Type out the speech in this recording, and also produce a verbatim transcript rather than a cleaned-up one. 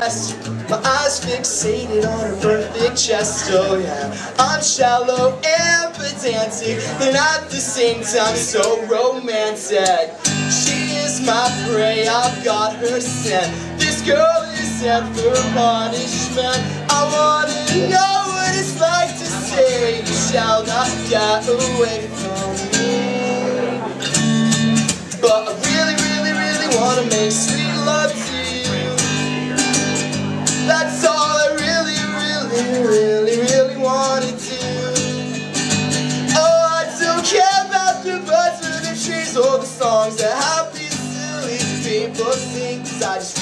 best. My eyes fixated on her perfect chest. Oh yeah, I'm shallow and pedantic, and at the same time so romantic. She is my prey, I've got her scent. This girl is sent for punishment. I wanna know what it's like to say you shall not get away from me. But I really, really, really wanna make sweet love to you. That's all I really, really, really, really wanna do. Oh, I don't care about the birds or the trees or the songs that happy, silly people sing, 'cause I just